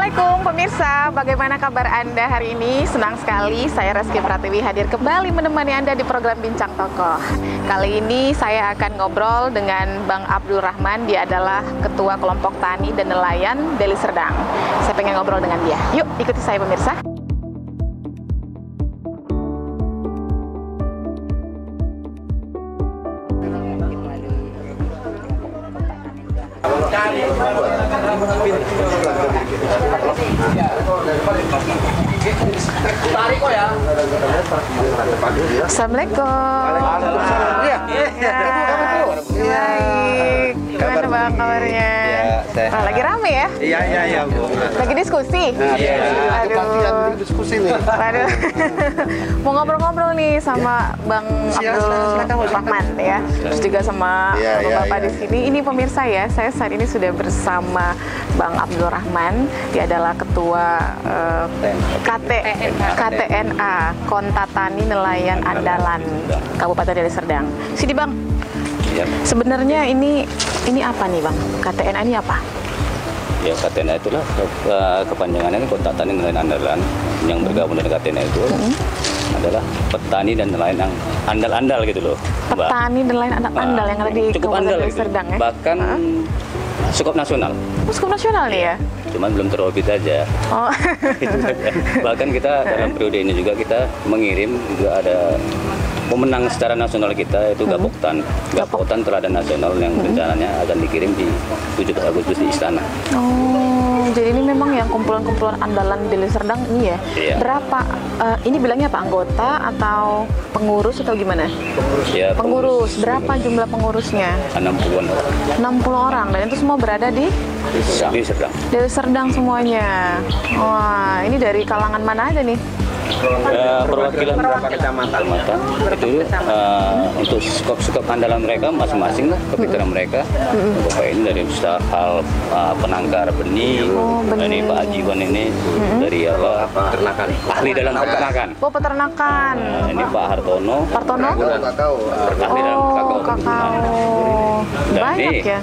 Assalamualaikum pemirsa, bagaimana kabar Anda hari ini? Senang sekali saya Reski Pratiwi hadir kembali menemani Anda di program Bincang Tokoh. Kali ini saya akan ngobrol dengan Bang Abdul Rahman. Dia adalah Ketua Kelompok Tani dan Nelayan Deli Serdang. Saya pengen ngobrol dengan dia. Yuk ikuti saya pemirsa. Assalamualaikum. Baik. Gimana Bang kabarnya? Wah, lagi rame ya? Iya, Bu. Lagi diskusi? Aduh. Diskusi nih. Aduh. Mau ngobrol-ngobrol nih sama Bang Abdul Rahman ya. Terus juga sama Bapak di sini. Ini pemirsa ya, saya saat ini sudah bersama Bang Abdul Rahman. Dia adalah Ketua KTNA, Konta Tani Nelayan Andalan Kabupaten Deli Serdang. Sini Bang. Sebenarnya ini apa nih Bang? KTNA ini apa? Ya, KTNA itulah kepanjangannya Konta Tani Nelayan Andalan. Yang bergabung dengan KTNA itu adalah petani dan nelayan yang andal-andal gitu loh, Mbak. Petani dan nelayan andal yang ada di Kabupaten Deli Serdang ya? Bahkan cukup nasional. Cukup nasional nih ya? Cuman belum terorbit aja. Oh. Bahkan kita dalam periode ini juga kita mengirim juga ada pemenang secara nasional kita itu Gapoktan. Gapoktan Teladan Nasional yang rencananya akan dikirim di 7 Agustus di Istana. Oh, jadi ini memang yang kumpulan-kumpulan andalan Deli Serdang ini ya? Iya. Berapa, ini bilangnya apa, anggota atau pengurus atau gimana? Ya, pengurus. Berapa jumlah pengurusnya? 60-an orang. 60 orang, dan itu semua berada di? Deli Serdang. Deli Serdang semuanya. Wah, ini dari kalangan mana aja nih? Perwakilan kecamatan itu untuk skop andalan mereka masing-masing lah, kepikiran mereka. Bapak ini dari hal penangkar benih, dari Pak Ajiwan ini dari apa peternakan, ahli dalam peternakan. Oh, peternakan. Ini Pak Hartono. Hartono? Ahli dalam kakao. Banyak ya?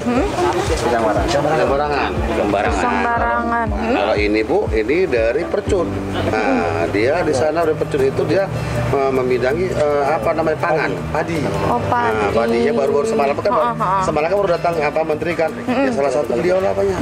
Sembarangan. Kalau ini Bu, ini dari Percut. Nah, dia di sana dari Percut itu dia membidangi pangan, padi. Oh, padi. Nah, padinya baru semalam kan, semalam kan baru datang Menteri kan. Ya, salah satu beliau lah apanya.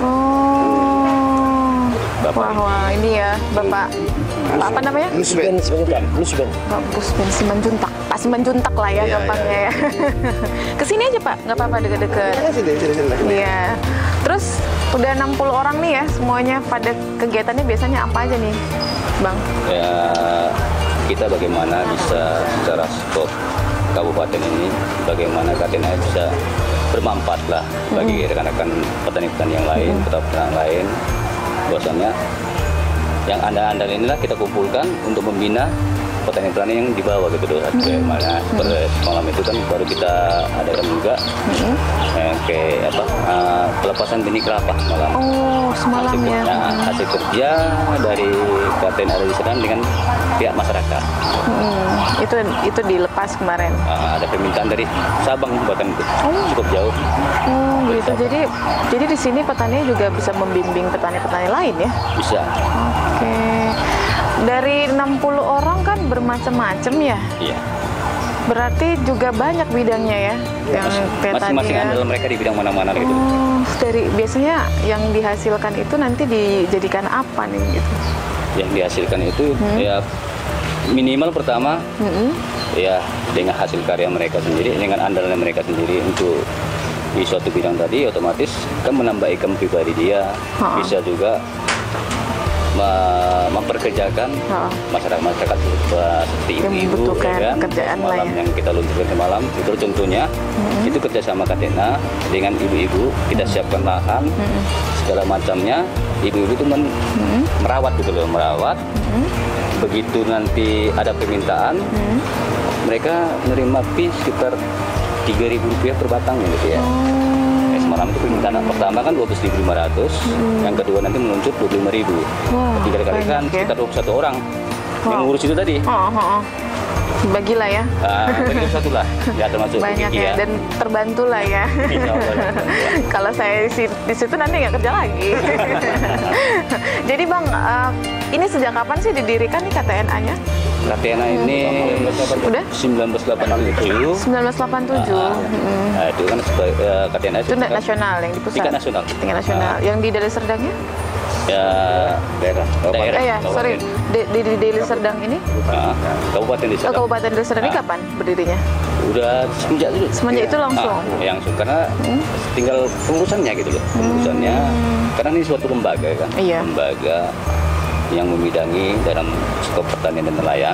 Wah, ini ya Bapak apa namanya? Musben. Pak Busben Simanjuntak. Pak Simanjuntak lah ya gampangnya ya. Kesini aja Pak, nggak apa-apa deket-deket. Sini. Iya. Terus udah 60 orang nih ya semuanya, pada kegiatannya biasanya apa aja nih Bang? Ya, kita bagaimana bisa secara skop kabupaten ini, bagaimana KTNA bisa bermanfaat lah bagi rekan-rekan petani-petani yang lain, petani lain. Bahwasanya yang andal-andal inilah kita kumpulkan untuk membina petani-petani yang di bawah gitu loh. Mana malam itu kan baru kita adakan juga kayak pelepasan benih kelapa malam. Oh, semalam ya. Hasil kerja dari KTNA Deli Serdang dengan pihak masyarakat. Itu dilepas kemarin. Ada permintaan dari Sabang bahkan itu cukup jauh. Gitu. Jadi di sini petani juga bisa membimbing petani-petani lain ya? Bisa. Oke. Dari 60 orang kan bermacam-macam ya? Iya. Berarti juga banyak bidangnya ya? Masing-masing andal mereka di bidang mana-mana gitu. Biasanya yang dihasilkan itu nanti dijadikan apa nih gitu? Yang dihasilkan itu ya minimal pertama ya dengan hasil karya mereka sendiri, dengan andalan mereka sendiri untuk di suatu bidang tadi, otomatis kan menambah income pribadi dia. Bisa juga memperkerjakan masyarakat seperti ibu-ibu ya kan, malam yang kita luncurkan semalam itu contohnya itu kerjasama KTNA dengan ibu-ibu, kita siapkan lahan segala macamnya, ibu-ibu itu merawat gitu loh, begitu nanti ada permintaan mereka menerima fee sekitar Rp3.000 per batang gitu ya. Semalam itu permintaan pertama kan 12.500, yang kedua nanti meluncur 25.000. Tiga kali kan sekitar 21 orang yang ngurus itu tadi. Bagilah ya. Bagi satu lah, ya termasuk banyak ya, dan terbantu lah ya. Kalau saya di situ nanti nggak kerja lagi. Jadi Bang, ini sejak kapan sih didirikan nih KTNA-nya? KTNA ini udah 1987. 1987. Nah, itu kan KTNA itu nasional yang di pusat. Tingkat nasional. Tingkat nasional. Yang di Deli Serdangnya? Ya daerah. Sorry. Di Deli Serdang ini? Kabupaten Deli Serdang. Kabupaten Deli Serdang ini kapan berdirinya? Udah semenjak itu. Semenjak itu langsung. Langsung karena tinggal pengurusannya gitu loh. Pengurusannya karena ini suatu lembaga kan. Iya. Lembaga yang membidangi dalam skop pertanian dan nelayan.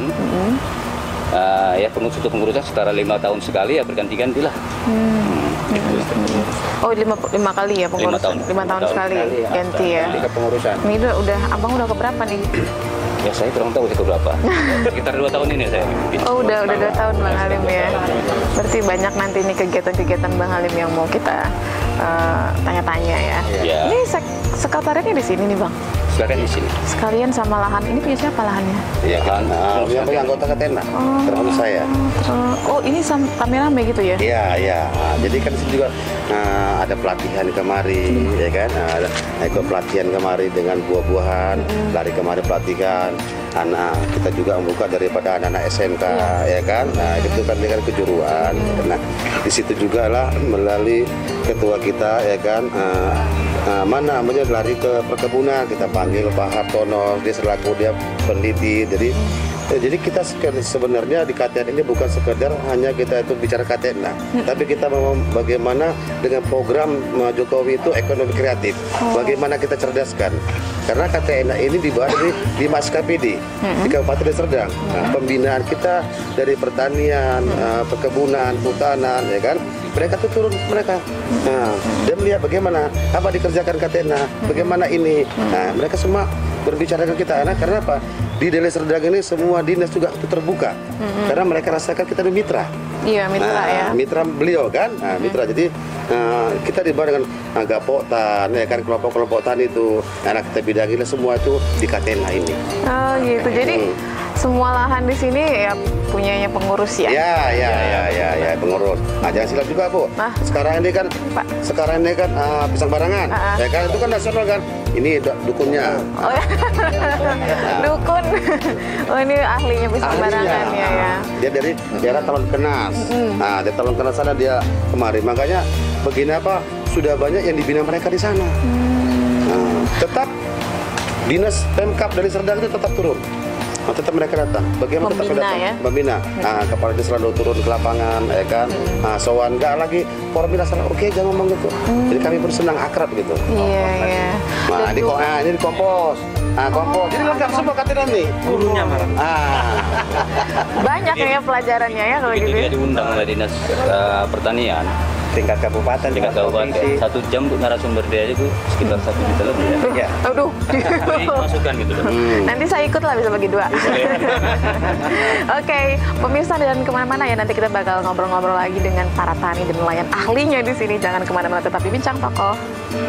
Ya pengurusan setara 5 tahun sekali ya berganti-ganti lah. Gitu. Oh 5 kali ya pengurusan? 5 tahun sekali ganti ya. Pengurusan. Ini udah abang udah keberapa nih? Ya saya kurang tahu saya keberapa. Sekitar 2 tahun ini saya. Oh udah 2 tahun Bang Halim ya. Berarti banyak nanti nih kegiatan-kegiatan Bang Halim yang mau kita tanya-tanya ya. Ini sekretariatnya di sini nih Bang. Sekalian di sini. Sekalian sama lahan ini punya siapa lahannya? Iya kan, yang punya anggota KTNA, termasuk saya. Oh ini rame-rame gitu ya? Iya. Jadi kan di sini juga ada pelatihan kemari, ya kan? Ada ikut pelatihan kemari dengan buah-buahan, lari kemari pelatihan. Anak kita juga membuka daripada anak-anak SMK, ya kan? Nah itu kan dengan kejuruan. Nah di situ juga lah melalui ketua kita, ya kan? Mana namanya lari ke perkebunan, kita panggil Pak Hartono, dia selaku dia peneliti. Jadi kita sebenarnya di KTN ini bukan sekedar hanya kita itu bicara KTN, tapi kita mau bagaimana dengan program Jokowi itu ekonomi kreatif, bagaimana kita cerdaskan. Karena KTN ini dibawa di Mas KPD di Kabupaten Deli Serdang. Pembinaan kita dari pertanian, perkebunan, hutanan, ya kan? Mereka tuh turun dia melihat bagaimana apa dikerjakan KTN, bagaimana ini. Nah, mereka semua berbicara dengan kita. Karena apa? Di Deli Serdang ini semua dinas juga itu terbuka. Karena mereka rasakan kita ada mitra. Iya, mitra ya. Mitra beliau kan. Mitra. Jadi kita dibawa dengan Gapotan, ya kan, kelompok-kelompok tani itu. Anak kita bidangi semua itu di KTNA ini. Oh gitu. Jadi semua lahan di sini ya punyanya pengurus ya? Ya, pengurus. Jangan silap juga Bu. Sekarang ini kan pisang barangan, ya kan itu kan nasional kan. Ini dukunnya. Oh ya. Dukun. Oh ini ahlinya pisang barangan ya. Dia dari daerah Talon Kenas. Dari Talon Kenas sana dia kemari. Makanya begini apa sudah banyak yang dibina mereka di sana. Tetap dinas Pemkab Deli Serdang itu tetap turun. Tetap mereka datang. Bagaimana tetap datang? Ya? Membina. Kepala desa selalu turun ke lapangan, ya kan? Sowan nggak lagi formula sana. Oke, jangan ngomong gitu. Jadi kami bersenang akrab gitu. Iya. Nah, ini kompos. Kompos. Jadi lengkap semua KTNA nih. Gurunya malah. Banyak ya pelajarannya ya kalau gitu. Dia diundang oleh dinas pertanian. Tingkat kabupaten, tingkat kabupaten. 1 jam untuk narasumber dia itu sekitar 1 juta lebih ya. Aduh. Masukan gitu loh. Nanti saya ikut lah, bisa bagi 2. Oke, pemirsa dan kemana-mana ya, nanti kita bakal ngobrol-ngobrol lagi dengan para tani dan nelayan ahlinya di sini. Jangan kemana-mana, tetap di Bincang Tokoh.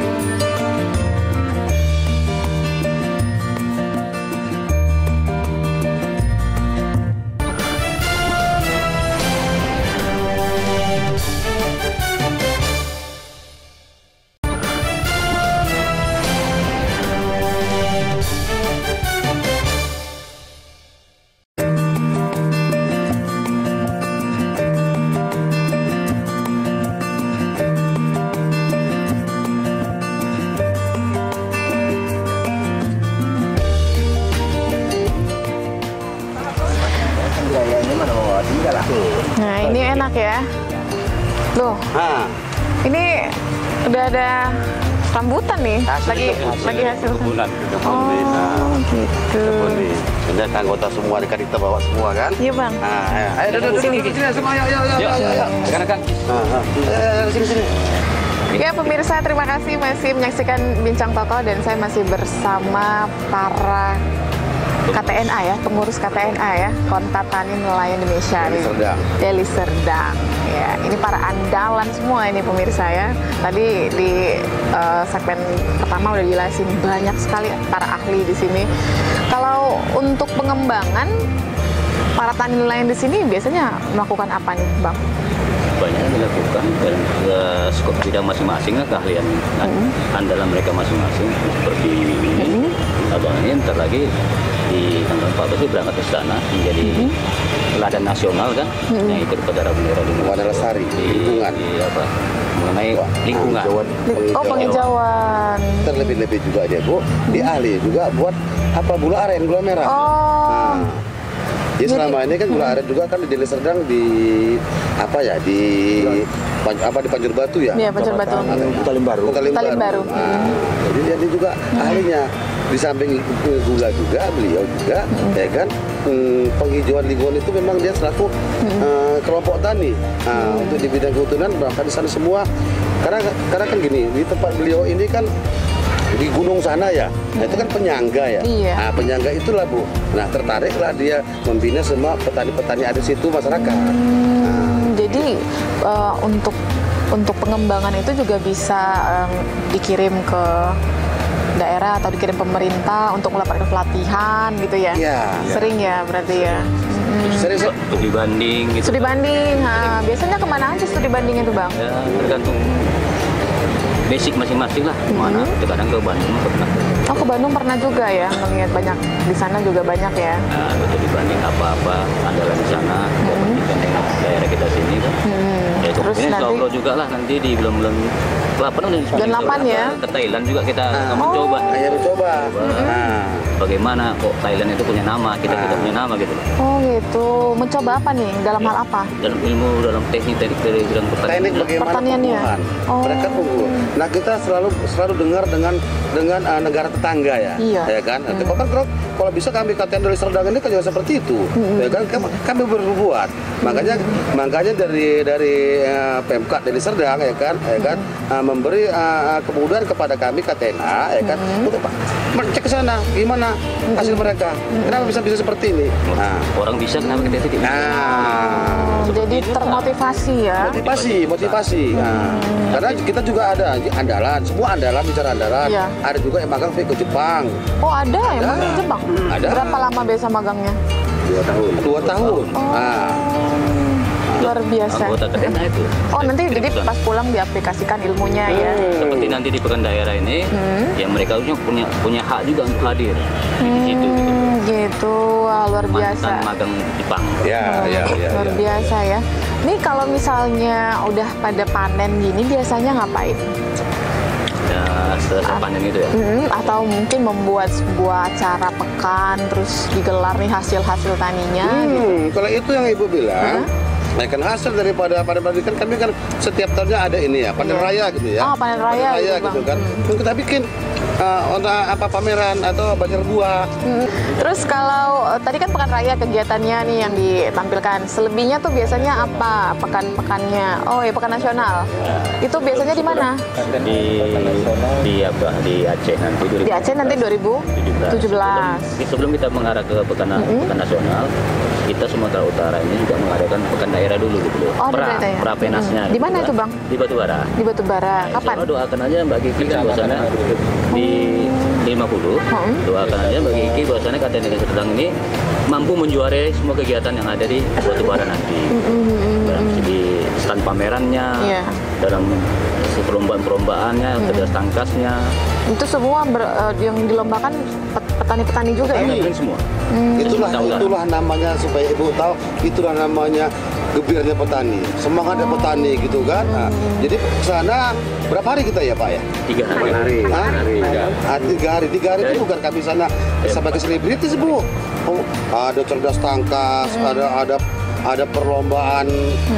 Nah ini enak ya. Loh, ini udah ada rambutan nih, lagi hasil kebunan. Oh gitu. Ini anggota semua, kita bawa semua kan? Iya Bang. Ayo duduk sini semua, ayo. Rekan-rekan. Sini. Ya pemirsa, terima kasih masih menyaksikan Bincang Tokoh dan saya masih bersama para KTNA ya, pengurus KTNA ya, Kontak Tani Nelayan Indonesia Deli Serdang. Ya, ini para andalan semua ini pemirsa ya. Tadi di segmen pertama udah jelasin banyak sekali para ahli di sini. Kalau untuk pengembangan para tani nelayan di sini biasanya melakukan apa nih, Bang? Banyak yang dilakukan dalam skop bidang masing-masing, keahlian andalan mereka masing-masing. Seperti ini, abang ini ntar lagi di tanggal 14 berangkat ke sana menjadi teladan nasional kan, yang ikut upacara bendera di Wadah Lestari, lingkungan. Mengenai lingkungan. Penghijauan. Terlebih-lebih juga dia, Bu, dia ahli juga buat gula aren, gula merah. Oh. Jadi selama ini kan gula aren juga kan di Deli Serdang di Panjur Batu ya. Iya, Panjur Batu. Kutalim Baru. Jadi dia juga ahlinya. Di samping gula juga beliau juga, ya kan. Penghijauan lingkungan itu memang dia selaku kelompok tani. Untuk di bidang kehutanan bahkan di sana semua. Karena kan gini, di tempat beliau ini kan di gunung sana ya, itu kan penyangga ya. Iya. Nah, penyangga itulah, Bu. Nah, tertariklah dia membina semua petani-petani ada di situ masyarakat. Jadi untuk pengembangan itu juga bisa dikirim ke daerah atau dikirim pemerintah untuk melakukan pelatihan gitu ya. Iya. Sering ya berarti ya. Sering Studi banding gitu. Studi banding. Biasanya kemana aja studi bandingnya tuh, Bang? Ya, tergantung basic masing-masing lah. Kemana? Kadang ke Bandung pernah. Oh, ke Bandung pernah juga ya, melihat banyak di sana juga banyak ya. Nah, studi banding apa-apa andalan di sana, dibandingkan dengan daerah kita sini kan. Ya, Terus ini nanti Allah juga lah nanti di bulan 8 udah Bulan 8 ya. Ke Thailand juga kita mencoba. mencoba. Bagaimana kok Thailand itu punya nama, kita tidak punya nama gitu. Oh gitu, mencoba apa nih? Dalam hal apa? Dalam ilmu, dalam teknik dari bidang pertanian. Teknik bagaimana Pertaniannya. tumbuhan. Oh. Mereka unggul. Nah, kita selalu dengar dengan negara tetangga ya. Iya. Ya kan? Bahkan kalau bisa kami KTN Deli Serdang ini kan juga seperti itu. Ya kan? Kami berbuat. Makanya dari Pemkab Deli Serdang ya kan memberi kemudahan kepada kami KTNA ya kan untuk cek ke sana gimana hasil mereka. Kenapa bisa seperti ini? Orang bisa kenapa kita tidak? Jadi termotivasi ya. Motivasi. Karena kita juga ada andalan, semua andalan bicara andalan. Iya. Ada juga yang magang ke Jepang. Oh ada emang di Jepang? Ada. Berapa lama biasa magangnya? 2 tahun. Luar biasa. Anggota KTNA itu. Oh nanti jadi pas pulang diaplikasikan ilmunya ya. Seperti nanti di pekan daerah ini, ya mereka punya hak juga untuk hadir di situ. Gitu, wah, luar biasa. Mantan magang Jepang. Luar biasa ya. Nih kalau misalnya udah pada panen gini biasanya ngapain? Ya, setelah panen itu ya. Atau mungkin membuat sebuah acara pekan terus digelar nih hasil-hasil taninya. Kalau itu yang Ibu bilang, kan hasil daripada panen kan kami kan setiap tahunnya ada ini ya panen raya gitu ya. Oh, panen raya gitu kan. Kita bikin pameran atau bazar buah. Terus kalau tadi kan pekan raya kegiatannya nih yang ditampilkan. Selebihnya tuh biasanya apa pekan-pekannya? Oh ya pekan nasional. Itu biasanya di mana? Di Aceh nanti. Di Aceh nanti 2017. Sebelum kita mengarah ke pekan nasional, kita Sumatera Utara ini juga mengadakan pekan daerah dulu gitu loh. Oh, Prapenasnya. Di mana itu, Bang? Di Batubara. Di Batubara. Kapan? Doakan aja Mbak Kiki kan bahwasannya di 50. Doakan aja Mbak Kiki bahwasannya KTN Deli Serdang ini mampu menjuarai semua kegiatan yang ada di Batubara nanti. Di stand pamerannya, dalam perlombaan-perlombaannya, kerja tangkasnya. Itu semua yang dilombakan petani-petani juga ya? Semua. Itulah namanya supaya Ibu tahu, itulah namanya gembiranya petani, semangatnya petani gitu kan. Jadi ke sana berapa hari kita ya Pak ya? 3 hari. 3 hari itu bukan kami sana sebagai selebritis Bu. Ada cerdas tangkas, ada perlombaan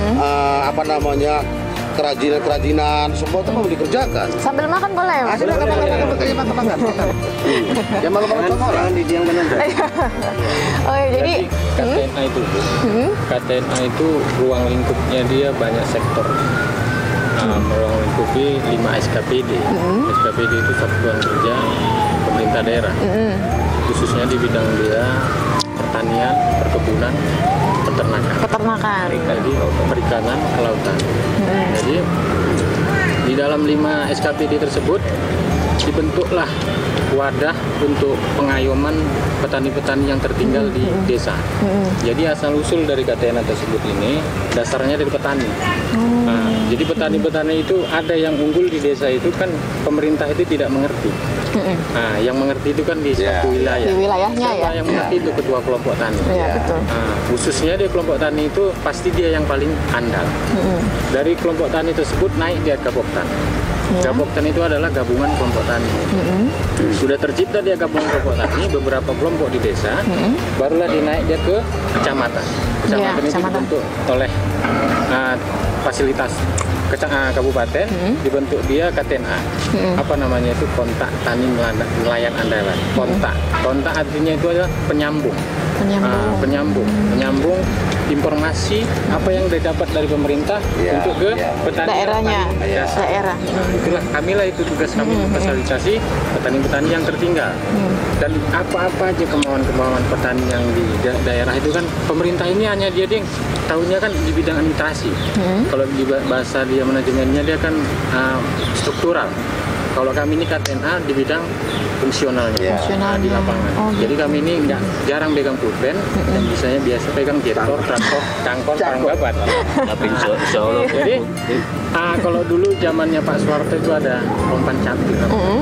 kerajinan, semua itu mau dikerjakan. Sambil makan boleh? Makan. Ya malam-malam orang di yang benar. Oh ya, jadi KTNA itu, KTNA itu ruang lingkupnya dia banyak sektor. Ruang lingkupi 5 SKPD. SKPD itu Satuan Kerja Pemerintah Daerah. Khususnya di bidang dia pertanian, perkebunan, peternakan. Jadi perikanan, kelautan. Jadi di dalam 5 SKPD tersebut dibentuklah wadah untuk pengayoman petani-petani yang tertinggal di desa. Jadi asal-usul dari KTNA tersebut ini dasarnya dari petani. Nah, jadi petani-petani itu ada yang unggul di desa itu kan pemerintah itu tidak mengerti. Nah, yang mengerti itu kan di satu wilayah. Di wilayahnya ya. Yang mengerti itu ketua kelompok tani. Betul. Nah, khususnya di kelompok tani itu pasti dia yang paling andal. Dari kelompok tani tersebut naik dia Gaboktan. Gaboktan itu adalah gabungan kelompok tani. Sudah tercipta dia gabungan kelompok tani, beberapa kelompok di desa, barulah dinaik dia ke kecamatan. Kecamatan itu dibentuk oleh fasilitas kabupaten, dibentuk dia KTNA. Apa namanya itu, kontak tani nelayan andalan. Kontak artinya itu adalah penyambung. Penyambung informasi apa yang didapat dari pemerintah untuk ke petani daerahnya. Daerah. Itulah kamilah itu tugas kami memfasilitasi petani-petani yang tertinggal. Dan apa-apa aja kemauan-kemauan petani yang di daerah itu kan pemerintah ini hanya dia yang tahunya kan di bidang administrasi. Kalau di bahasa dia manajemennya dia kan struktural. Kalau kami ini KTNA di bidang fungsionalnya, di lapangan. Jadi kami ini jarang pegang pulpen, dan biasa pegang jetor, traktor, cangkor, parang babat. Tapi insya Jadi kalau dulu zamannya Pak Soeharto itu ada Rompan Capil,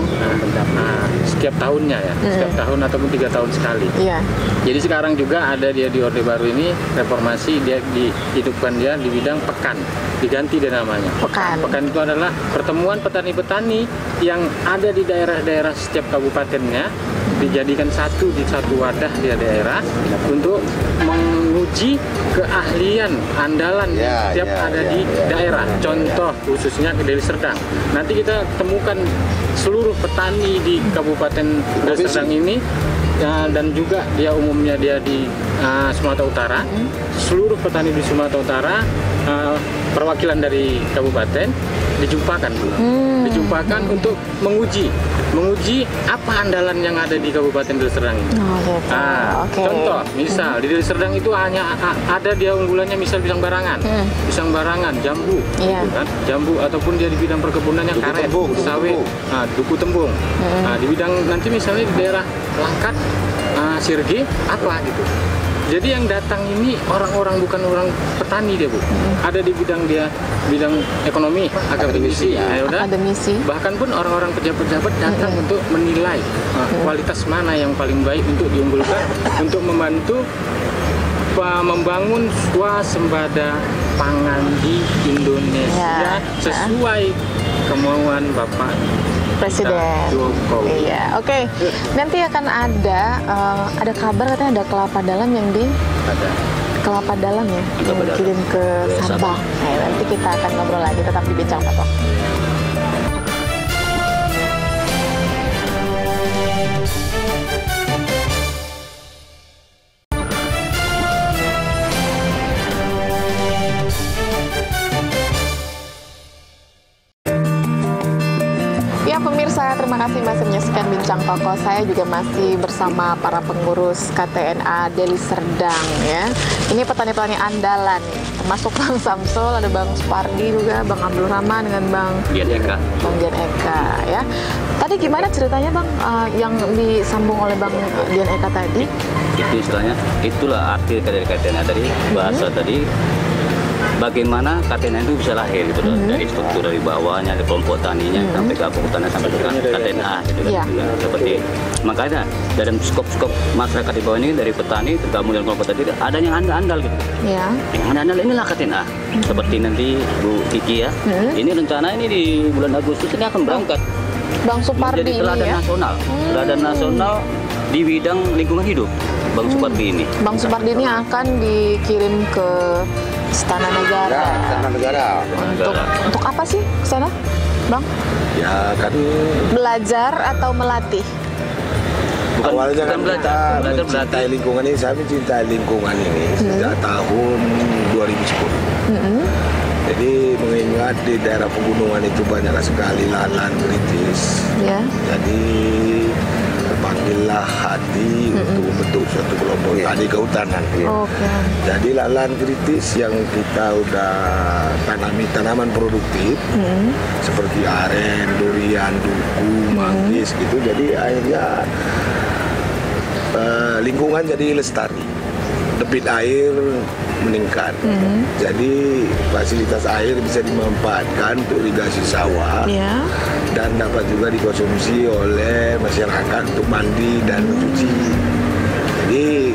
setiap tahunnya ya, setiap tahun ataupun 3 tahun sekali. Jadi sekarang juga ada dia di Orde Baru ini reformasi, dia dihidupkan dia di bidang pekan, diganti dia namanya. Pekan itu adalah pertemuan petani-petani yang ada di daerah-daerah setiap kabupatennya, dijadikan satu di satu wadah di daerah untuk menguji keahlian andalan setiap ada di daerah. Contoh khususnya ke Deli Serdang. Nanti kita temukan seluruh petani di Kabupaten Deli Serdang ini, dan juga dia umumnya dia di Sumatera Utara. Seluruh petani di Sumatera Utara, perwakilan dari kabupaten dijumpakan untuk menguji apa andalan yang ada di Kabupaten Deli Serdang ini. Contoh, misal di Deli Serdang itu hanya ada dia unggulannya misal pisang barangan, jambu, gitu kan? Jambu, ataupun dia di bidang perkebunannya karet, sawit, duku tembung. Di bidang nanti misalnya di daerah Langkat, Sirge, apa gitu. Jadi yang datang ini orang-orang bukan orang petani dia, Bu. Ada di bidang ekonomi, akademisi. Bahkan pun orang-orang pejabat-pejabat datang untuk menilai kualitas mana yang paling baik untuk diunggulkan untuk membantu membangun swasembada pangan di Indonesia sesuai kemauan Bapak Presiden Jokowi. Oke. Nanti akan ada kabar katanya ada kelapa dalam yang kelapa dalam ya, yang dikirim ke Sabang. Nanti kita akan ngobrol lagi, tetap di Bincang Tokoh. Pemirsa, terima kasih masih menyaksikan Bincang Tokoh. Saya juga masih bersama para pengurus KTNA Deli Serdang ya. Ini petani-petani andalan, termasuk Bang Samsul, ada Bang Supardi juga, Bang Abdul Rahman dengan Bang Dian Eka ya. Tadi gimana ceritanya Bang, yang disambung oleh Bang Dian Eka tadi? Itu istilahnya, itulah arti dari KTNA tadi, bahasa tadi. Bagaimana KTNA itu bisa lahir gitu dari struktur dari bawahnya, dari kelompok taninya sampai gabung tanah sampai ke KTNA gitu kan. Seperti makanya dalam skop masyarakat di bawah ini dari petani tergabung dengan kelompok tadi ada yang andal gitu. Yang andal inilah KTNA. Seperti nanti Bu Kiki ya. Ini rencana ini di bulan Agustus ini akan berangkat. Bang Supardi jadi teladan nasional. Teladan nasional di bidang lingkungan hidup. Bang Supardi ini. Bang Supardi ini akan dikirim ke Istana Negara. Untuk apa sih ke sana, Bang? Ya kan belajar atau melatih? Awalnya kan kita mencintai lingkungan ini, saya mencintai lingkungan ini sejak tahun 2010. Jadi mengingat di daerah pegunungan itu banyak sekali lahan kritis. Jadi terpanggillah hati untuk membentuk suatu kelompok tani di kehutanan. Jadi lahan kritis yang kita udah tanami tanaman produktif seperti aren, durian, duku, manggis gitu. Jadi akhirnya lingkungan jadi lestari, debit air meningkat. Jadi fasilitas air bisa dimanfaatkan untuk irigasi sawah dan dapat juga dikonsumsi oleh masyarakat untuk mandi dan mencuci. Jadi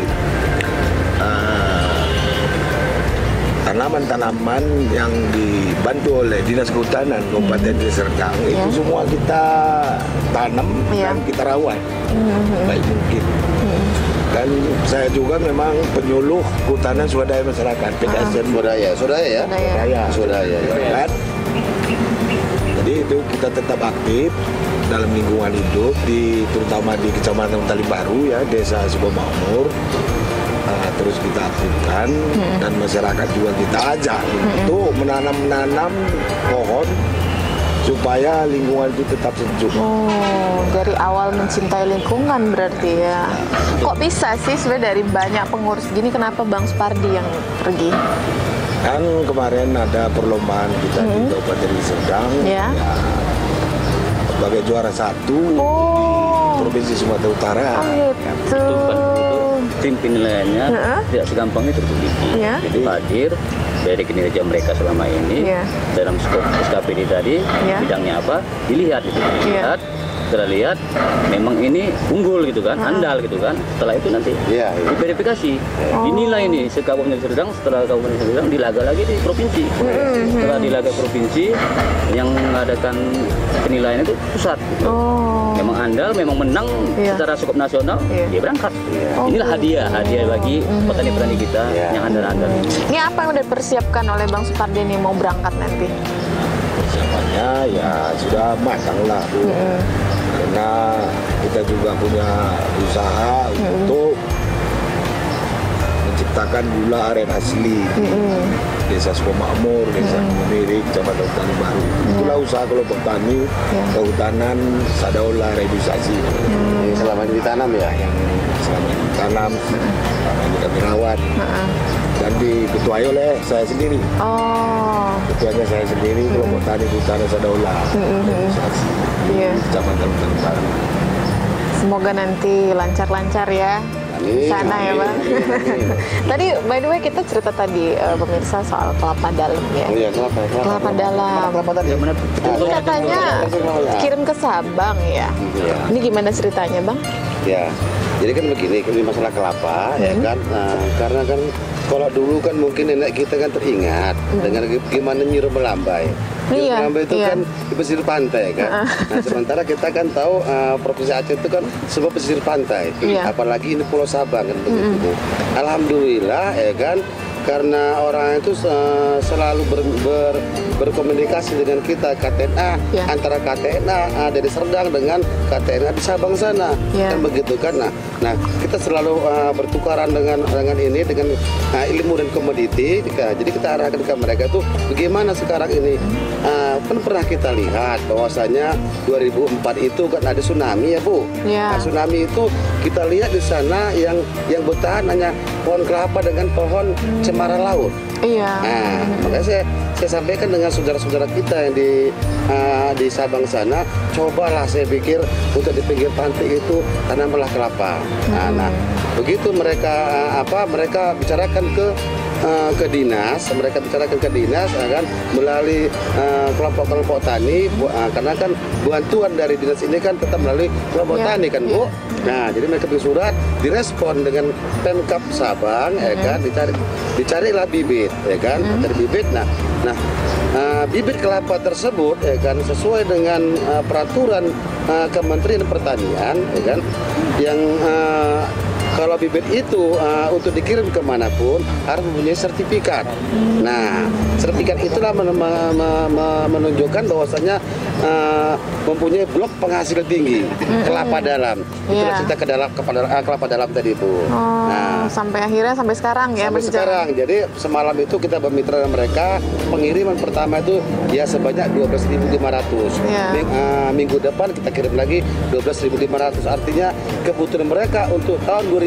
tanaman-tanaman yang dibantu oleh Dinas Kehutanan Kabupaten Deli Serdang itu semua kita tanam dan kita rawat baik mungkin. Dan saya juga memang penyuluh kehutanan swadaya masyarakat, PKSN Swadaya ya. Jadi itu kita tetap aktif dalam lingkungan hidup, terutama di Kecamatan Tali Baru ya, Desa Sukomakmur. Terus kita aktifkan dan masyarakat juga kita ajak untuk menanam pohon supaya lingkungan itu tetap sejuk. Dari awal mencintai lingkungan berarti ya. Kok bisa sih sebenarnya dari banyak pengurus gini, kenapa Bang Supardi yang pergi? Kan kemarin ada perlombaan kita di Kabupaten Deli Serdang ya, sebagai juara 1 di Provinsi Sumatera Utara. Gitu. Tim penilaiannya tidak segampang itu Jadi hadir dari kinerja mereka selama ini dalam skop SKPD tadi bidangnya apa dilihat setelah lihat memang ini unggul gitu kan, andal gitu kan. Setelah itu nanti diverifikasi, dinilai nih Kabupaten Deli Serdang, setelah Kabupaten Deli Serdang dilaga lagi di provinsi. Setelah dilaga provinsi yang mengadakan penilaian itu pusat gitu. Memang andal, memang menang secara skop nasional, dia berangkat. Inilah hadiah bagi petani-petani kita yang andal-andal. Ini apa yang udah dipersiapkan oleh Bang Supardi nih mau berangkat nanti? Persiapannya ya sudah matang lah Bu. Karena kita juga punya usaha untuk menciptakan gula aren asli di Desa Sukomakmur, Desa Kumirik, Kecamatan Tali Baru. Itulah usaha kelompok tani kehutanan Sadaula Reduksasi. Selama ini ditanam ya? Yang selama ini ditanam, selama ini kami rawat. Dan diketuai oleh saya sendiri. Ketuanya saya sendiri, kelompok tani kehutanan Sadaula Reduksasi di Kecamatan Tali Baru. Semoga nanti lancar-lancar ya. Sana ya Bang. Tadi by the way kita cerita tadi pemirsa soal kelapa dalam ya. Kelapa dalam. Itu katanya kirim ke Sabang ya. Ini gimana ceritanya Bang? Ya, jadi kan begini, ini masalah kelapa ya kan. Karena kan kalau dulu kan mungkin nenek kita kan teringat dengan gimana Nyi Roma Lambai. Lambai itu kan di pesisir pantai kan. Nah sementara kita kan tahu Provinsi Aceh itu kan semua pesisir pantai. Apalagi ini Pulau Sabang kan begitu. Alhamdulillah ya kan. Karena orang itu selalu berkomunikasi dengan kita KTNA, antara KTNA Deli Serdang dengan KTNA di Sabang sana, kan begitu kan. Nah kita selalu bertukaran dengan ini dengan ilmu dan komoditi. Jadi kita arahkan ke mereka tuh bagaimana sekarang ini. Kan pernah kita lihat bahwasanya 2004 itu kan ada tsunami ya Bu. Nah, tsunami itu kita lihat di sana yang bertahan hanya pohon kelapa dengan pohon cemara laut. Nah, makanya saya sampaikan dengan saudara-saudara kita yang di Sabang sana, cobalah saya pikir untuk di pinggir pantai itu tanamlah kelapa. Nah, begitu mereka bicarakan ke dinas, kan melalui kelompok-kelompok tani, karena kan bantuan dari dinas ini kan tetap melalui kelompok tani kan Bu. Nah, jadi mereka bikin surat, direspon dengan Pemkab Sabang, ya kan, dicarilah bibit, ya kan, dari bibit. Nah, bibit kelapa tersebut, ya kan, sesuai dengan peraturan Kementerian Pertanian, ya kan, yang kalau bibit itu untuk dikirim kemanapun harus mempunyai sertifikat. Nah, sertifikat itulah menunjukkan bahwasanya mempunyai blok penghasil tinggi kelapa dalam. Itulah cerita kelapa dalam tadi Bu. Sampai sekarang ya. Sampai sekarang. Jadi semalam itu kita bermitra dengan mereka. Pengiriman pertama itu ya sebanyak 12.500. Minggu depan kita kirim lagi 12.500. Artinya kebutuhan mereka untuk tahun 2020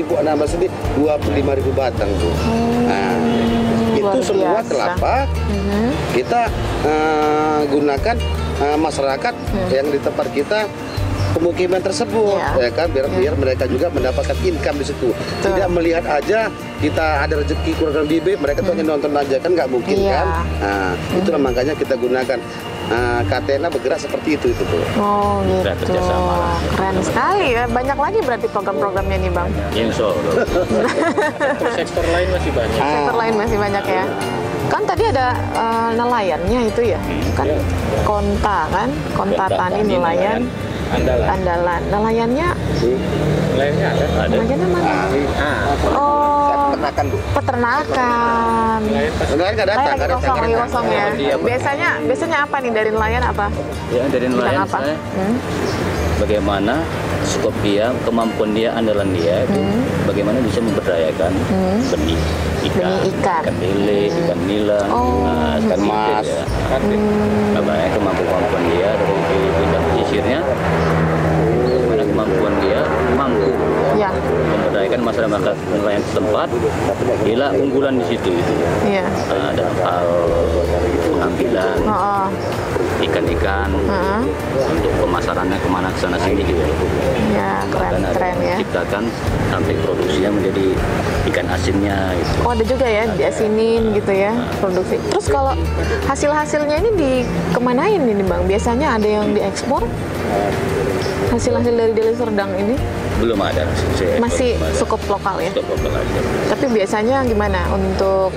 Bu 16 ini 25.000 batang Bu. Nah, itu semua kelapa kita gunakan masyarakat yang di tempat kita pemukiman tersebut, ya kan, biar mereka juga mendapatkan income di situ. Tidak melihat aja kita ada rezeki kurang bibit, mereka tuh hanya nonton aja, kan nggak mungkin kan. Nah, itulah makanya kita gunakan Katena bergerak seperti itu tuh. Oh gitu. Keren sekali ya. Banyak lagi berarti program-programnya nih Bang. Insya Allah. Sektor lain masih banyak. Sektor lain masih banyak ya. Kan tadi ada nelayannya itu ya, kan konta tani nelayan. Andalan. Nelayannya? Nelayannya ada. Nelayannya mana? Oh, peternakan Bu. Peternakan. Nelayan nggak datang. Lagi kosong ya. Biasanya apa nih dari nelayan apa? Ya dari nelayan saya. Bagaimana skop dia, kemampuan dia, andalan dia itu bagaimana bisa memberdayakan benih ikan lele, ikan nila, ikan mas, bagaimana kemampuan dia dari bidang pesisirnya, bagaimana kemampuan dia mampu memberdayakan masyarakat nelayan setempat, gila unggulan di situ itu. Dalam hal pengambilan ikan-ikan untuk pemasarannya kemana kesana sini gitu. Ya, keren ya. Ciptakan sampai produksinya menjadi ikan asinnya gitu. Oh, ada juga ya diasinin gitu ya produksi. Terus kalau hasil-hasilnya ini dikemanain ini Bang? Biasanya ada yang diekspor? Hasil-hasil dari Deli Serdang ini? Belum ada. Masih cukup lokal ya? Cukup lokal aja. Tapi biasanya gimana untuk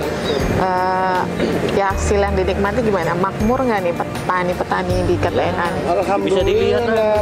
ya hasil yang dinikmati gimana? Makmur nggak nih petani-petani di KTNA? Alhamdulillah. Bisa dilihat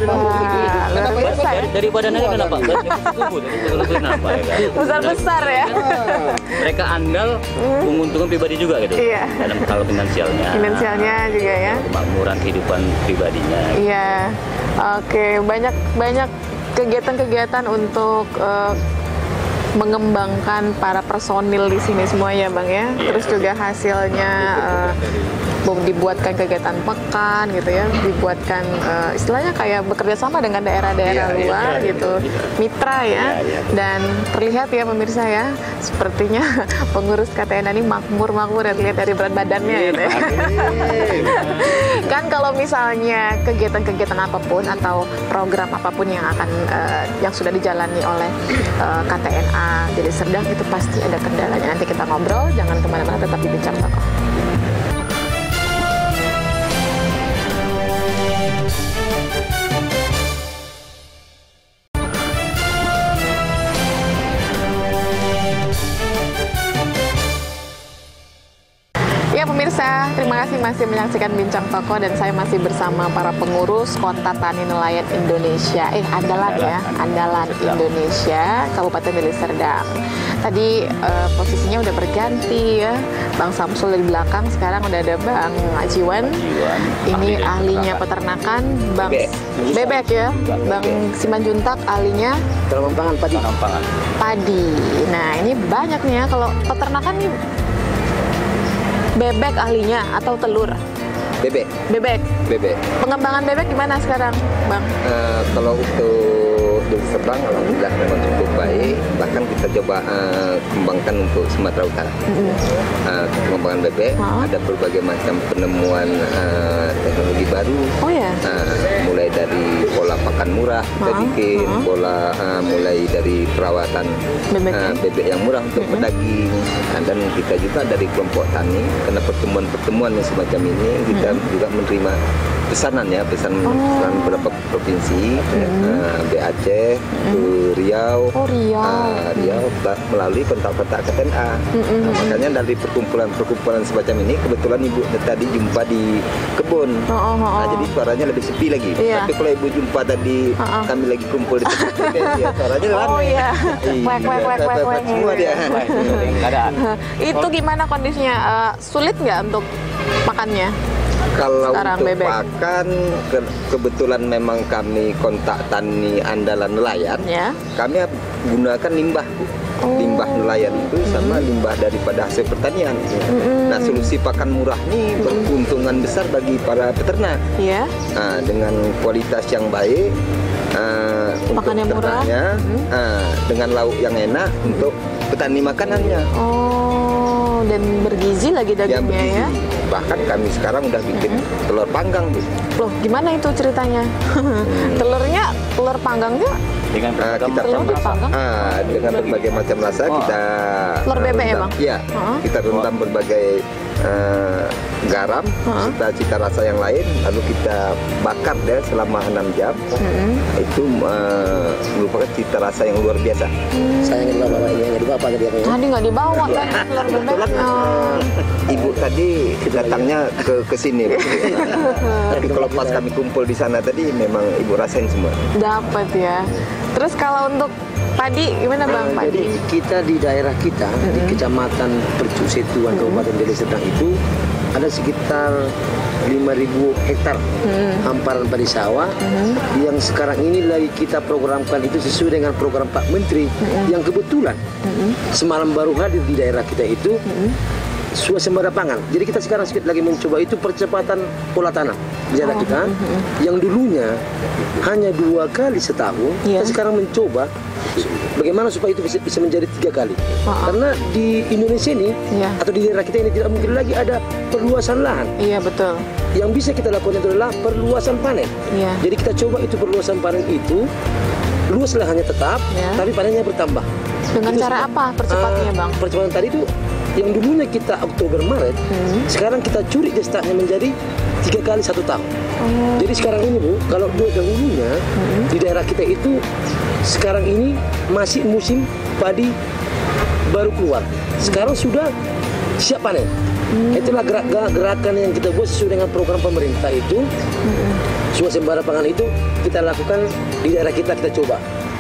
dari badannya kenapa? Kenapa ya? Besar-besar ya? Mereka andal menguntungkan pribadi juga gitu. Dalam hal finansialnya. Finansialnya juga ya. Kemakmuran kehidupan pribadinya. Iya. Oke, banyak kegiatan-kegiatan untuk mengembangkan para personil di sini semua ya Bang ya. Terus juga hasilnya dibuatkan kegiatan pekan gitu ya, dibuatkan istilahnya kayak bekerja sama dengan daerah-daerah luar gitu, mitra ya. Dan terlihat ya pemirsa ya, sepertinya pengurus KTNA ini makmur ya, terlihat dari berat badannya gitu ya. Kan kalau misalnya kegiatan-kegiatan apapun atau program apapun yang akan yang sudah dijalani oleh KTNA Deli Serdang itu pasti ada kendalanya. Nanti kita ngobrol, jangan kemana-mana, tetap di Bincang Tokoh. Ya pemirsa, terima kasih masih menyaksikan Bincang Tokoh dan saya masih bersama para pengurus Konta Tani Nelayan Indonesia. Andalan Indonesia, Kabupaten Deli Serdang. Tadi posisinya udah berganti ya. Bang Samsul di belakang, sekarang udah ada Bang Ajiwan. Ini ahlinya peternakan, Bang Bebek ya. Bang Simanjuntak ahlinya Termempangan padi. Nah, ini banyak nih ya kalau peternakan nih. Bebek ahlinya atau telur? Bebek. Pengembangan bebek gimana sekarang, Bang? Kalau untuk Deli Serdang, alhamdulillah memang cukup baik. Bahkan kita coba kembangkan untuk Sumatera Utara. Pengembangan bebek, ada berbagai macam penemuan teknologi baru. Mulai dari pola pakan murah, kita bikin pola mulai dari perawatan bebek yang murah untuk pedaging. Dan kita juga dari kelompok tani, karena pertemuan yang semacam ini kita juga menerima pesanan beberapa provinsi, Aceh, Riau, melalui kontak-kontak KTNA. Makanya dari perkumpulan semacam ini, kebetulan Ibu tadi jumpa di kebun. Jadi suaranya lebih sepi lagi. Tapi kalau Ibu jumpa tadi kami lagi kumpul di tempat, suaranya ramai. Wek semua dia. Itu gimana kondisinya? Sulit nggak untuk makannya? Kalau sekarang untuk bebek pakan, kebetulan memang kami kontak tani andalan nelayan, kami gunakan limbah. limbah nelayan itu sama limbah daripada hasil pertanian. Nah, solusi pakan murah ini berkeuntungan besar bagi para peternak. Nah, dengan kualitas yang baik, untuk makan yang murah, dengan lauk yang enak untuk petani makanannya. Dan bergizi lagi dagingnya ya. Bahkan kami sekarang udah bikin telur panggang, Bu. Loh, gimana itu ceritanya? telur panggangnya dengan kita dipanggang? Dengan berbagai macam rasa kita telur bebek ya, Bang? Iya, kita rendam berbagai garam serta cita rasa yang lain, lalu kita bakar deh selama 6 jam. Itu merupakan cita rasa yang luar biasa. Saya nggak dibawa ini, nggak dibawa tadi. Tadi nggak dibawa kan telur bebek. Ibu tadi datangnya ke sini. Tapi kalau pas kami kumpul di sana tadi, memang ibu rasain semua. Dapat ya. Terus kalau untuk padi gimana, Bang? Padi? Jadi kita di daerah kita di Kecamatan Percu Setuan Kabupaten Deli Serdang itu ada sekitar 5.000 hektar hamparan padi sawah yang sekarang ini lagi kita programkan itu sesuai dengan program Pak Menteri yang kebetulan semalam baru hadir di daerah kita itu swasembada pangan. Jadi kita sekarang lagi mencoba itu percepatan pola tanam di daerah kita yang dulunya hanya 2 kali setahun, kita sekarang mencoba bagaimana supaya itu bisa menjadi 3 kali. Karena di Indonesia ini atau di daerah kita ini tidak mungkin lagi ada perluasan lahan. Iya, betul. Yang bisa kita lakukan itu adalah perluasan panen. Jadi kita coba itu perluasan panen itu, luas lahannya tetap, tapi panennya bertambah. Dengan itu cara apa percepatnya, Bang? Percepatan tadi itu yang dulunya kita Oktober Maret, sekarang kita curi gestaknya menjadi 3 kali 1 tahun. Jadi sekarang ini, Bu, kalau dahulunya di daerah kita itu sekarang ini masih musim padi baru keluar. Sekarang sudah siap panen. Itulah gerakan yang kita buat sesuai dengan program pemerintah itu. Swasembada pangan itu kita lakukan di daerah kita coba.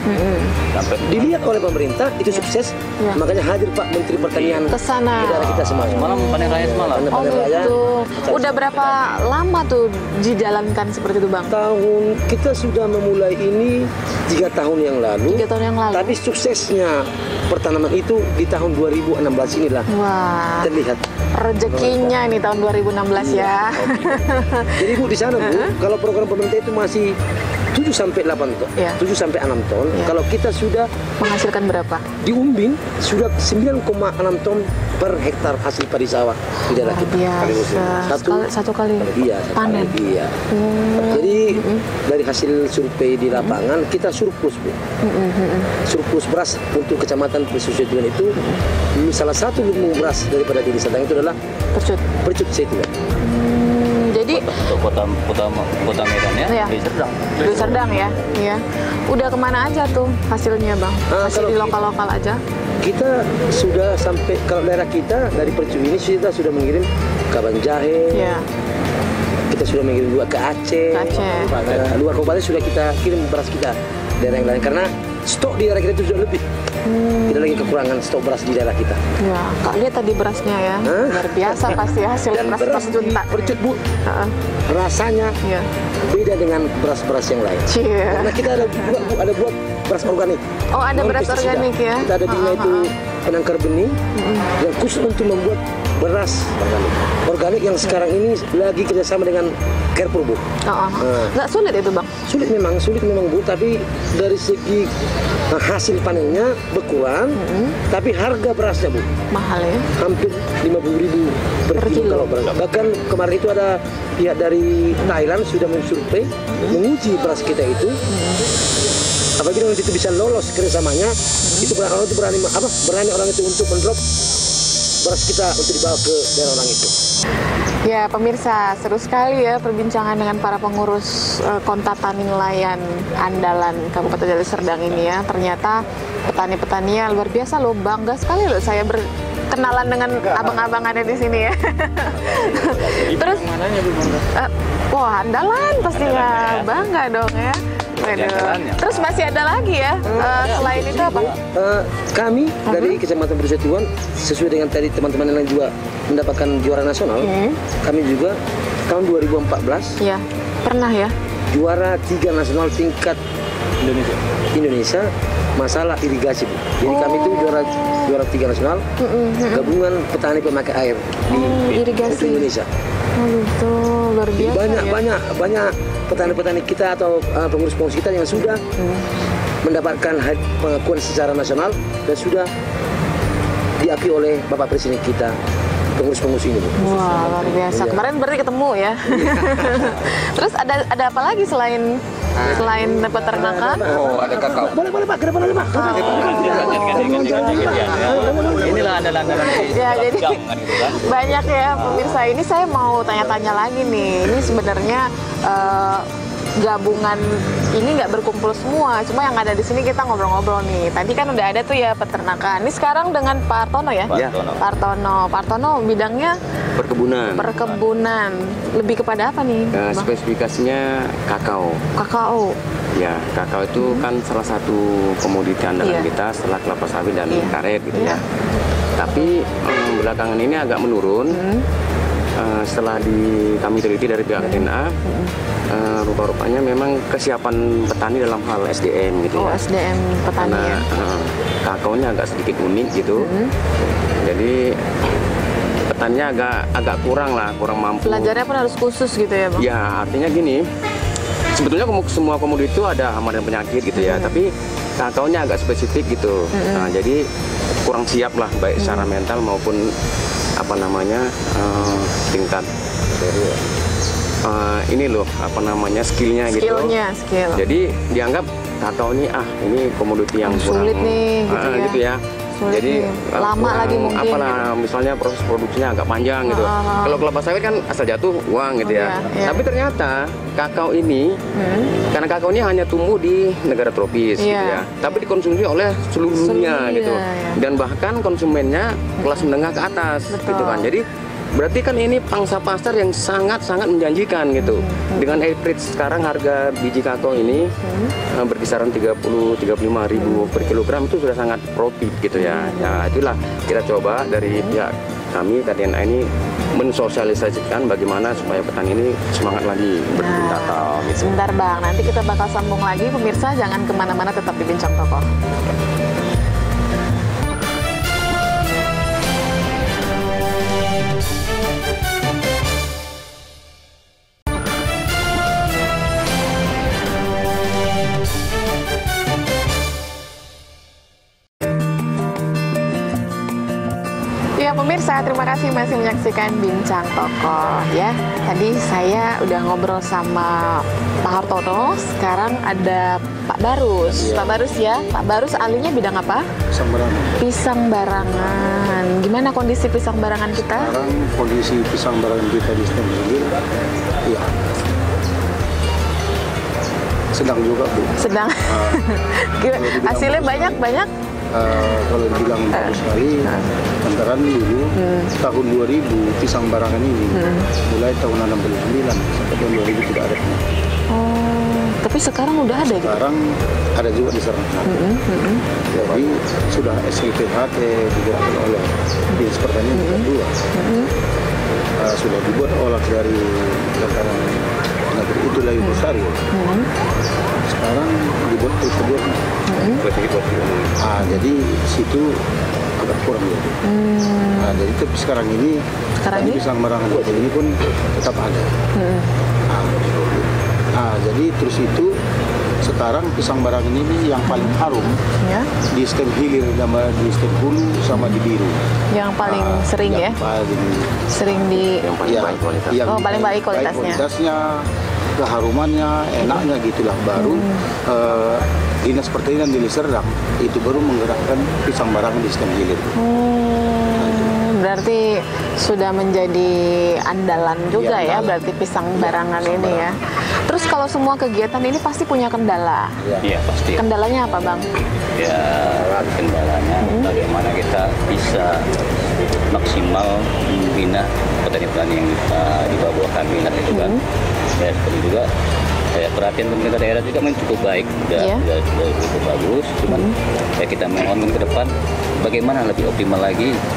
Dilihat oleh pemerintah itu sukses, makanya hadir Pak Menteri Pertanian ke sana. Kita semalam panen raya semalam. Gitu. Udah berapa lama tuh dijalankan seperti itu, Bang? Kita sudah memulai ini 3 tahun yang lalu. 3 tahun yang lalu. Tapi suksesnya pertanaman itu di tahun 2016 inilah. Wah. Terlihat. Rezekinya ini tahun 2016 ya. Jadi Bu di sana, Bu, kalau program pemerintah itu masih 7 sampai 8 ton, 7 sampai 6 ton. Kalau kita sudah menghasilkan berapa? Di Umbing sudah 9,6 ton per hektar hasil padi sawah di daerah kita. Satu kali panen. Iya. Jadi dari hasil survei di lapangan kita surplus, Bu. Surplus beras untuk Kecamatan Percu Setuan itu salah satu lumbung beras daripada Deli Serdang itu adalah Percu Setuan. Jadi kota Medan ya, di Serdang. Di Serdang ya, iya. Udah kemana aja tuh hasilnya, Bang? Masih di lokal-lokal aja? Kita sudah sampai, kalau daerah kita dari Percu ini kita sudah mengirim ke Banjahe. Kita sudah mengirim juga ke Aceh. Luar kabupaten sudah kita kirim beras kita daerah yang lain karena stok di daerah kita itu sudah lebih. Kita lagi kekurangan stok beras di daerah kita. Ya, Kak lihat tadi berasnya ya, luar biasa pasti hasil beras junta. Percut, Bu, rasanya beda dengan beras-beras yang lain. Karena kita ada buat beras organik. Oh, ada beras organik ya? Kita ada Bina itu penangkar benih yang khusus untuk membuat beras organik yang sekarang ini lagi kerjasama dengan Carrefour, Bu. Nggak sulit itu, Bang? Sulit memang, Bu, tapi dari segi hasil panennya berkurang, tapi harga berasnya, Bu, mahal ya? Hampir 50.000 per kilo. Bahkan kemarin itu ada pihak dari Thailand sudah mensurvei, menguji beras kita itu. Apabila itu bisa lolos kerjasamanya, itu berani orang itu untuk mendrop beras kita untuk dibawa ke daerah orang itu. Ya, pemirsa, seru sekali ya perbincangan dengan para pengurus Konta Tani Nelayan Andalan Kabupaten Deli Serdang ini ya. Ternyata petani-petaninya luar biasa loh, bangga sekali loh saya berkenalan dengan abang-abang ada di sini ya. Terus, wah Andalan pastinya bangga dong ya. Terus masih ada lagi ya, selain itu apa? Kami dari Kecamatan Percu Setuan, sesuai dengan tadi teman-teman yang lain juga mendapatkan juara nasional, kami juga tahun 2014 ya, pernah ya? Juara 3 nasional tingkat Indonesia masalah irigasi, Bu. Jadi kami itu juara 3 nasional, gabungan petani pemakai air di irigasi Indonesia. Oh gitu, luar biasa. Banyak petani-petani kita atau pengurus-pengurus kita yang sudah mendapatkan pengakuan secara nasional dan sudah diakui oleh Bapak Presiden kita, pengurus-pengurus ini, Bu. Wah, luar biasa. Iya. Kemarin berarti ketemu ya. Terus ada apa lagi selain peternakan? Oh, ada kakao. Boleh Pak, ke depan aja Pak. Inilah andalan-andalan Ya, jadi banyak ya pemirsa. Ini saya mau tanya-tanya lagi nih. Ini sebenarnya gabungan ini nggak berkumpul semua, cuma yang ada di sini kita ngobrol-ngobrol nih. Tadi kan udah ada tuh ya peternakan. Ini sekarang dengan Pak Artono ya? Pak Artono bidangnya perkebunan. Lebih kepada apa nih? Spesifikasinya kakao. Kakao. Ya, kakao itu kan salah satu komoditi andalan kita setelah kelapa sawit dan karet gitu ya. Tapi belakangan ini agak menurun. Setelah kami teliti dari pihak TNA, rupa-rupanya memang kesiapan petani dalam hal SDM gitu ya. SDM petani. Karena kakaonya agak sedikit unik gitu. Jadi petaninya agak kurang mampu. Belajarnya pun harus khusus gitu ya, Bang? Ya, artinya gini. Sebetulnya semua komoditi itu ada hama dan penyakit gitu ya, tapi kakaonya agak spesifik gitu. Nah, jadi kurang siap lah baik secara mental maupun tingkat ini loh skillnya gitu. Skill. Jadi dianggap kakao ini komoditi yang kurang sulit nih gitu ya. Sulit jadi lama lagi mungkin. Misalnya proses produksinya agak panjang gitu. Kalau kelapa sawit kan asal jatuh uang gitu ya. Tapi ternyata kakao ini karena kakao ini hanya tumbuh di negara tropis gitu ya. Tapi dikonsumsi oleh seluruh dunia gitu. Dan bahkan konsumennya kelas menengah ke atas gitu kan. Jadi berarti kan ini pangsa pasar yang sangat-sangat menjanjikan gitu. Dengan average sekarang harga biji kakao ini berkisaran 30-35 ribu per kilogram itu sudah sangat profit gitu ya. Ya itulah kita coba dari pihak kami KDNA ini mensosialisasikan bagaimana supaya petani ini semangat lagi berbudidaya kakao. Gitu. Sebentar Bang, nanti kita bakal sambung lagi. Pemirsa jangan kemana-mana, tetap di Bincang Tokoh. Pemirsa, terima kasih masih menyaksikan Bincang Tokoh ya. Tadi saya udah ngobrol sama Pak Hartono, sekarang ada Pak Barus. Pak Barus ya, Pak Barus ahlinya bidang apa? Pisang barangan. Pisang barangan. Gimana kondisi pisang barangan kita? Sekarang kondisi pisang barangan kita di Stem Hilir, ya sedang juga Bu. Sedang. Hasilnya banyak? Kalau dibilang bagus sekali, lantaran dulu tahun 2000 pisang barangan ini mulai tahun 69 sampai tahun 2000 tidak ada. Tapi sekarang udah ada gitu? Sekarang ada juga di Serentak. Jadi sudah SLPHT digerakkan oleh Dinas Pertanian kedua. Sudah dibuat olah dari tatanan negeri itu lagi besar ya. Sekarang dibuat kedua. Jadi situ agak kurang ya. Jadi tapi sekarang ini pisang barangan ini pun tetap ada. Jadi terus itu sekarang pisang barangan ini yang paling harum di Stem Hilir, di Stem Hulu sama di Biru. Yang paling sering ya? Sering di yang paling baik kualitasnya. Paling baik kualitasnya. Keharumannya, enaknya gitulah. Baru Dinas Pertanian di Serdang itu baru menggerakkan pisang barangan di Stem Hilir. Berarti sudah menjadi andalan juga ya, berarti pisang barangan ini ya. Terus kalau semua kegiatan ini pasti punya kendala. Iya pasti. Kendalanya apa Bang? Ya kendalanya bagaimana kita bisa maksimal membina petani-petani yang di bawah kami itu kan. Ya seperti juga perhatian pemerintah daerah juga memang cukup baik, sudah cukup bagus. Cuman ya kita mohon ke depan bagaimana lebih optimal lagi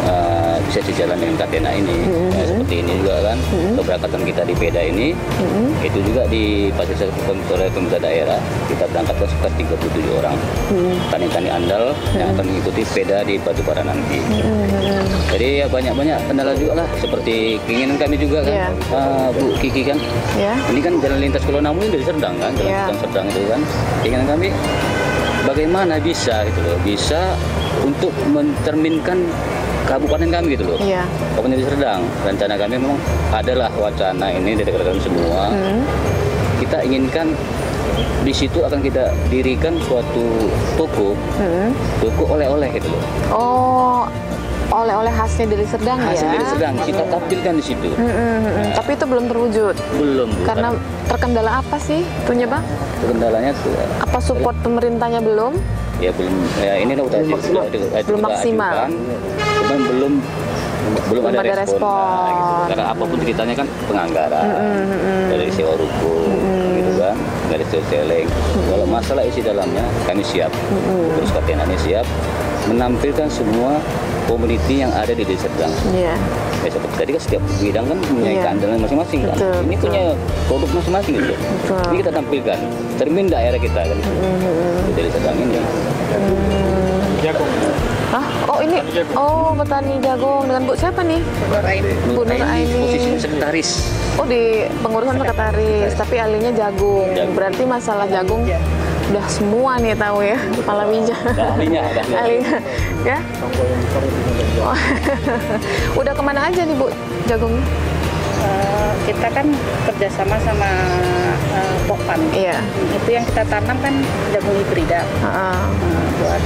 bisa sejalan dengan Katena ini. Seperti ini juga kan, keberangkatan kita di PEDA ini, itu juga difasilitasi oleh pemerintah daerah. Kita berangkatkan sekitar 37 orang tani-tani andal yang akan mengikuti PEDA di Batubara nanti. Jadi ya banyak-banyak kendala juga lah, seperti keinginan kami juga kan, Bu Kiki kan. Ini kan jalan lintas Pulau Namu ini dari Serdang kan, jalan Serdang itu kan. Keinginan kami bagaimana bisa gitu loh, bisa untuk mencerminkan kabupaten kami gitu loh. Kabupaten Deli Serdang. Rencana kami memang adalah wacana ini dari rekan semua. Kita inginkan di situ akan kita dirikan suatu toko oleh-oleh gitu loh. Oh, oleh-oleh khasnya Deli Serdang ya? Khasnya Deli Serdang, kita tampilkan di situ. Tapi itu belum terwujud? Belum. Karena terkendala apa sih itunya Bang? Terkendalanya tuh. Apa support pemerintahnya belum? Ya belum, ya ini udah belum maksimal. Cuman belum ada respon. Nah, gitu. Karena apapun ceritanya kan penganggaran dari sewa ruko, gitu kan, dari celeng. Kalau masalah isi dalamnya kami siap, terus Katena ini siap menampilkan semua community yang ada di Deli Serdang. Ya, seperti tadi kan setiap bidang kan punya keandalan masing-masing kan. Ini punya produk masing-masing gitu. Ini kita tampilkan cermin daerah kita kan. Di Deli Serdang ini. Jagung. Oh ini, petani jagung dengan Bu siapa nih? Bu Nur Aini. Posisinya sekretaris. Oh di pengurusan sekretaris, tapi ahlinya jagung. Berarti masalah jagung udah semua nih tahu ya, kepala bija. Ahlinya. Ya. Udah kemana aja nih Bu jagungnya? Kita kan kerjasama sama Pokpan. Itu yang kita tanam kan jagung hibrida. Buat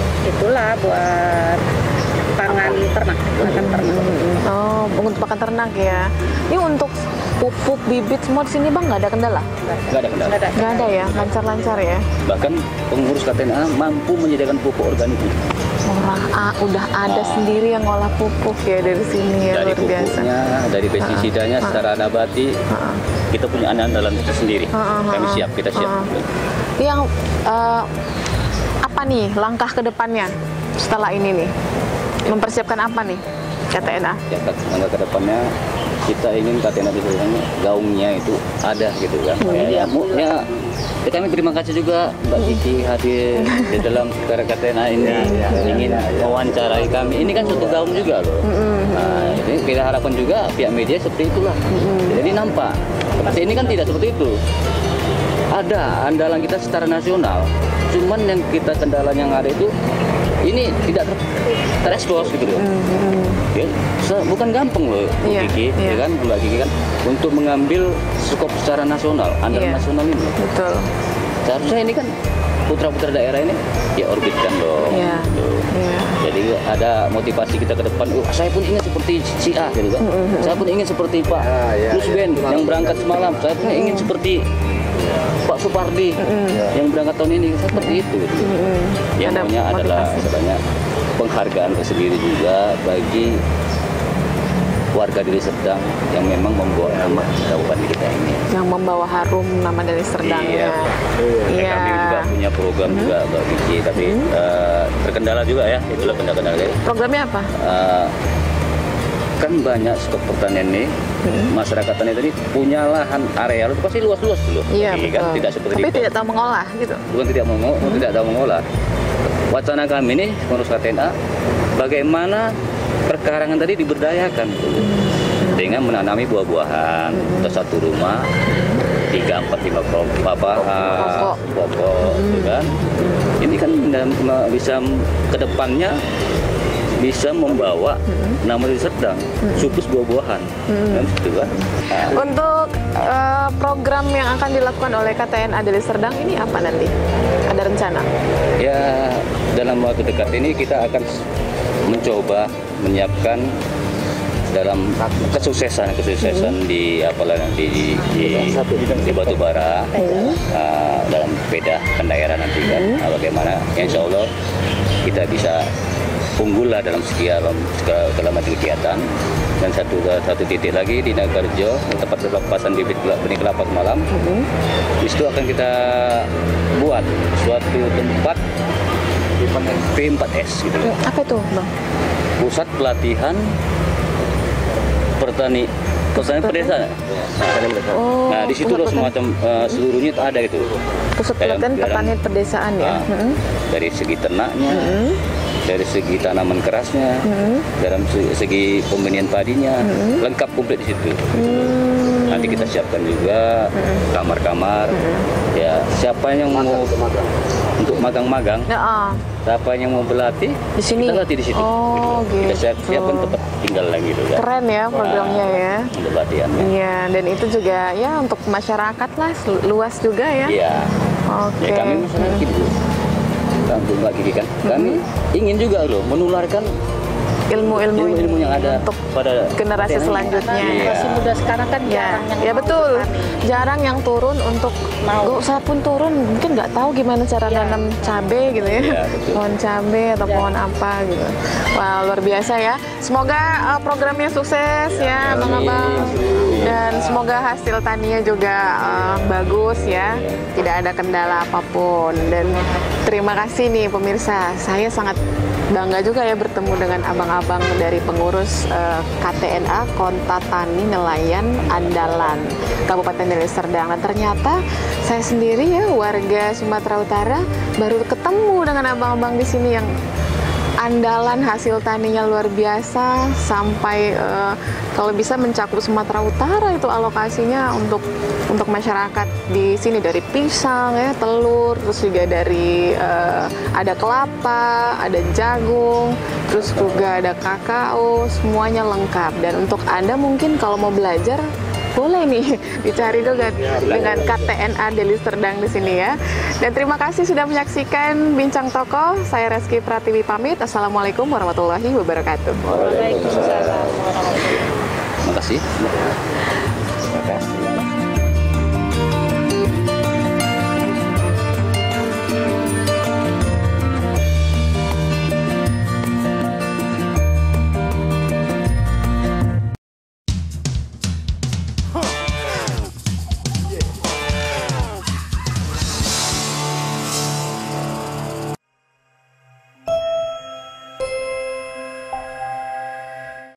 pangan ternak. Oh, untuk pakan ternak ya. Ini untuk pupuk bibit semua di sini Bang nggak ada kendala? Nggak ada kendala. Nggak ada ya, lancar-lancar ya. Bahkan pengurus Katena mampu menyediakan pupuk organik. Udah ada sendiri yang ngolah pupuk ya dari sini ya, dari luar biasa. Dari pestisidanya secara nabati kita punya andalan itu sendiri. Kami siap, kita siap. Yang apa nih langkah ke depannya setelah ini nih? Mempersiapkan apa nih KTNA? Ya, langkah ke depannya kita ingin Katena di sana gaungnya itu ada gitu kan. Ya kami terima kasih juga Mbak Kiki hadir di dalam Katena ini, ingin mewawancarai kami. Ini kan suatu gaung juga loh. Nah, ini kita harapkan juga pihak media seperti itulah. Jadi nampak. Seperti ini kan tidak seperti itu. Ada andalan kita secara nasional. Cuman yang kita kendala yang ada itu ini tidak terekspos gitu loh. Ya, bukan gampang loh Kiki, ya kan Mbak Kiki kan untuk mengambil skop secara nasional, andalan nasional ini. Betul. Seharusnya ini kan putra-putra daerah ini ya orbitkan dong. Gitu. Jadi ada motivasi kita ke depan. Saya pun ingin seperti si A gitu kan. Saya pun ingin seperti Pak Lusben yang berangkat semalam. Saya pun ingin seperti Pak Supardi yang berangkat tahun ini, seperti itu. Yang namanya adalah sebenarnya penghargaan tersendiri juga bagi warga Deli Serdang yang memang membawa nama kabupaten kita ini. Yang membawa harum nama Deli Serdang. Kami juga punya program juga Mbak Kiki, tapi terkendala juga ya, itulah kendala. Programnya apa? Kan banyak skop pertanian nih, masyarakat tani tadi punya lahan area itu pasti luas-luas dulu. Kan tidak seperti tapi tidak tahu mengolah gitu. Bukan tidak tahu mengolah. Wacana kami nih pengurus Katena, bagaimana perkarangan tadi diberdayakan dengan menanami buah-buahan atau satu rumah 3, 4, 5 pokok, gitu kan. Ini kan bisa kedepannya bisa membawa nama Deli Serdang, sukus buah-buahan, kan gitu kan. Untuk program yang akan dilakukan oleh KTNA Deli Serdang ini apa nanti? Ada rencana? Ya, dalam waktu dekat ini kita akan mencoba menyiapkan dalam kesuksesan di Batubara, dalam PEDA daerah nanti kan, bagaimana Insya Allah kita bisa unggul lah dalam sekian kegiatan. Dan satu titik lagi di Nagarjo, tempat pelepasan bibit benih kelapa semalam. Di situ akan kita buat suatu tempat P4S gitu. Apa itu, Bang? pusat pelatihan petani pedesaan. Nah, di situ loh semacam seluruhnya itu ada gitu. Pusat pelatihan petani pedesaan ya. Dari segi ternaknya, dari segi tanaman kerasnya, dalam segi pembenihan padinya, lengkap komplit di situ. Nanti kita siapkan juga kamar-kamar. Ya, siapa yang mau untuk magang-magang, siapa yang mau berlatih di sini, kita latih di situ. Oh, gitu. Kita siapkan tempat tinggal lagi gitu. Keren ya programnya ya. Untuk latihannya. Iya, dan itu juga ya untuk masyarakat lah, luas juga ya. Iya. Oke. Ya, kami masyarakat gitu. Mbak Kiki kan, kami ingin juga loh menularkan ilmu-ilmu yang ada untuk pada generasi selanjutnya. Generasi muda sekarang kan jarang yang betul, jarang yang turun untuk saya pun turun mungkin nggak tahu gimana cara nanam cabai gitu ya, pohon cabai atau pohon apa gitu. Wah, luar biasa ya. Semoga programnya sukses ya, abang-abang, dan semoga hasil taninya juga bagus ya, tidak ada kendala apapun. Dan terima kasih nih pemirsa, saya sangat bangga juga ya bertemu dengan abang-abang dari pengurus KTNA Konta Tani Nelayan Andalan Kabupaten Deli Serdang. Dan ternyata saya sendiri ya warga Sumatera Utara baru ketemu dengan abang-abang di sini yang andalan hasil taninya luar biasa, sampai kalau bisa mencakup Sumatera Utara itu alokasinya untuk masyarakat di sini, dari pisang ya, telur, terus juga dari ada kelapa, ada jagung, terus juga ada kakao, semuanya lengkap. Dan untuk Anda mungkin kalau mau belajar boleh nih dicari juga dengan KTNA Deli Serdang di sini ya. Dan terima kasih sudah menyaksikan Bincang Tokoh. Saya Reski Pratiwi pamit. Assalamualaikum warahmatullahi wabarakatuh. Waalaikumsalam. Terima kasih.